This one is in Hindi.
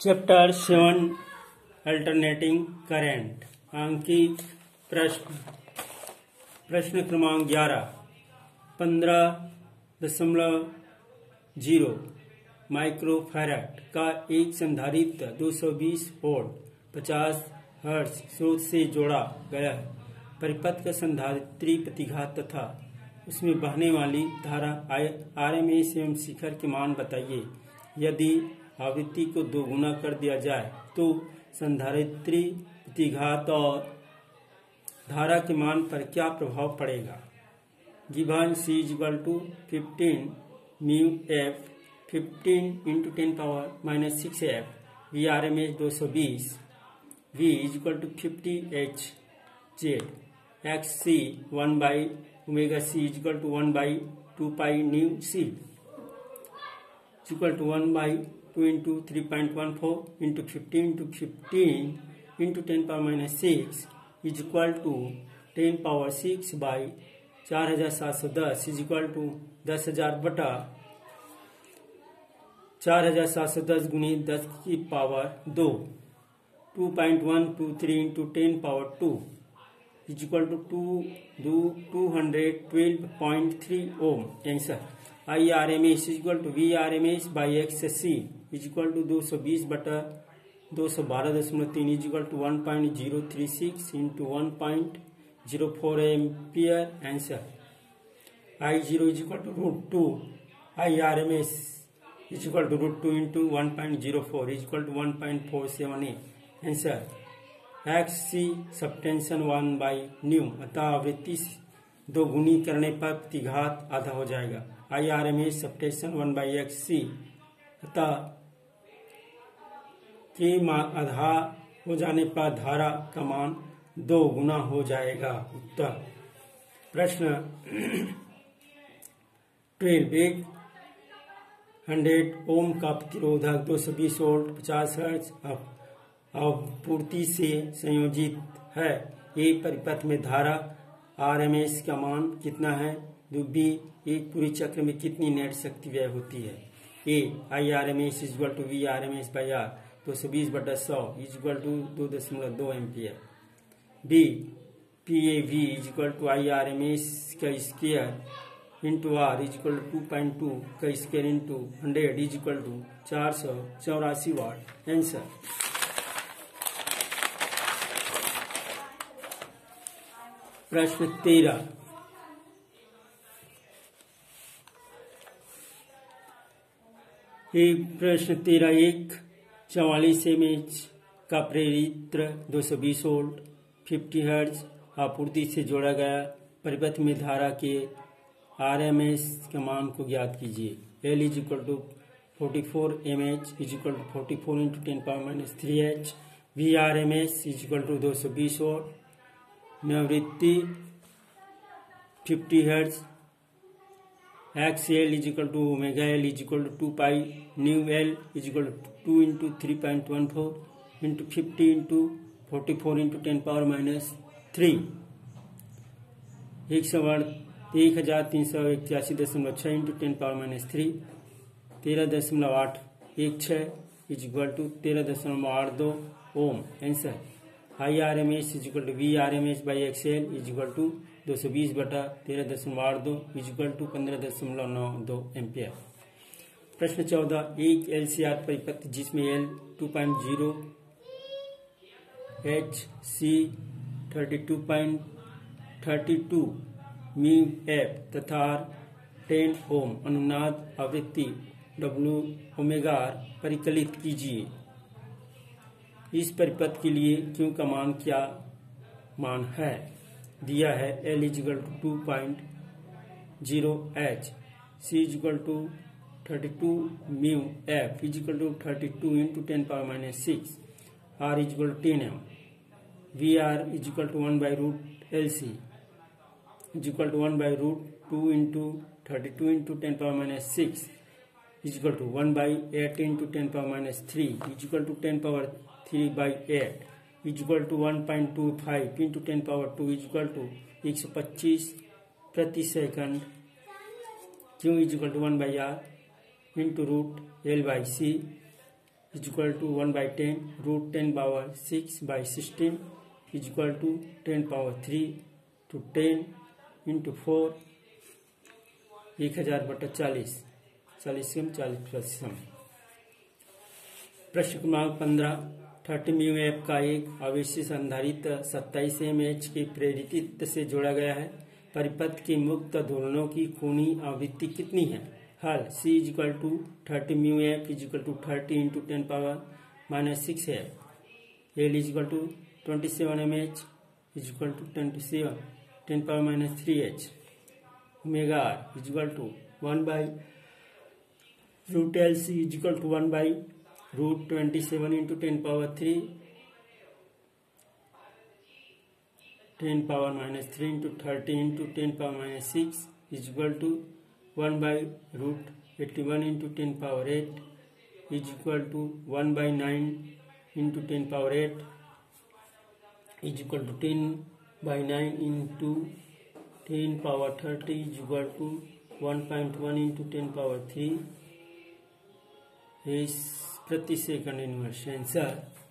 Chapter 7 alternating current. अंकित प्रश्न क्रमांक 11। 15.0 माइक्रोफैराड का एक संधारित्र 220 वोल्ट 50 हर्ट्ज स्रोत से जोड़ा गया है। परिपथ का संधारित्री प्रतिघात तथा उसमें बहने वाली धारा आरएमएस एवं शिखर के मान बताइए। यदि आवृत्ति को 2 गुना कर दिया जाए तो संधारित्री प्रतिघात और धारा के मान पर क्या प्रभाव पड़ेगा। Given C = 15 mu F 15 × 10⁻⁻6 F Vrms 220 V = 50 Hz Xc 1/ωc = 1/2π ν C = 1/2 × 3.14 × 15 × 15 × 10⁻⁻6 = 10⁻6/4710 = 10,000/4710 × 10⁻²। 2.123 × 10⁻², = 212.3 ohm। Answer Irms = Vrms/Xc = 220/212.3 = 1.036 × 1.04 ampere. Answer I0 = √2 Irms = √2 × 1.04 = 1.478। Answer Xc सबटेंशन 1/ν अतः आवृत्ति 2 गुनी करने पर प्रतिघात आधा हो जाएगा। Irms सबटेंशन 1/Xc अतः के आधा हो जाने पर धारा का मान 2 गुना हो जाएगा। उत्तर प्रश्न 12। 100 ओम का प्रतिरोधक 220 वोल्ट 50 हर्ट्ज आपूर्ति से संयोजित है। ए परिपथ में धारा आरएमएस का मान कितना है। बी एक पूरी चक्र में कितनी नेट शक्ति व्यय होती है। A Irms = Vrms/R 220/100 = 2.2 ampere. B PAV = Irms² × R = 2.2 × 100 = 484 watt. Answer प्रश्न 13। प्रश्न 13। एक 44 mAh का प्रेरित्र 220 वोल्ट 50 हर्ट्ज आपूर्ति से जोड़ा गया परिपथ में धारा के आरएमएस के मान को ज्ञात कीजिए। L = 44 mAh = 44 × 10⁻³ H Vrms = 220 volt आवृत्ति 50 hertz. XL = ωL = 2π ν/L = 2 × 3.14 × 50 × 44 × 10⁻³ 1381.6 × 10⁻³ 13.816 = 13.82 ohm. Answer Irms = Vrms/XL = 220/13.82 = 15.92 ampere. प्रश्न 14। एक LCR परिपथ जिसमें L 2.0 H C 32.32 µ F तथा 10 ओम अनुनाद आवृत्ति WR परिकलित कीजिए। इस परिपथ के लिए Q का मान क्या मान है। दिया है L = 2.0 H C = 32 µ F = 32 × 10⁻⁶ R = 10 m VR = 1/√LC = 1/√2 × 32 × 10⁻⁶ = 1/18 × 10⁻³ = 10⁻³ = 1.25 × 10⁻² = 125 प्रति second. Q = 1/R × √L/C is equal to 1/10 root 10 power 6/16 is equal to 10 power 3 to 10 into 4 1000/40 40 40%। प्रश्न क्रमांक 15 30 μF का एक आवेशी संधारित्र 27 mH के प्रेरित से जोड़ा गया है। परिपथ के मुक्त दोलनों की कोणीय आवृत्ति कितनी है? हल C is equal to 30 μF is equal to 30 into 10 power -6 है। L is equal to 27 mH is equal to 10 power -3H। Omega R is equal to 1/√LC is equal to 1/√27 into 10 power 3 10 power -3 into 30 into 10 power -6 is equal to 1/√81 into 10 power 8 is equal to 1/9 into 10 power 8 is equal to 10/9 into 10 power 30 is equal to 1.1 into 10 power 3 इस प्रति सेकंड इनवर्स आंसर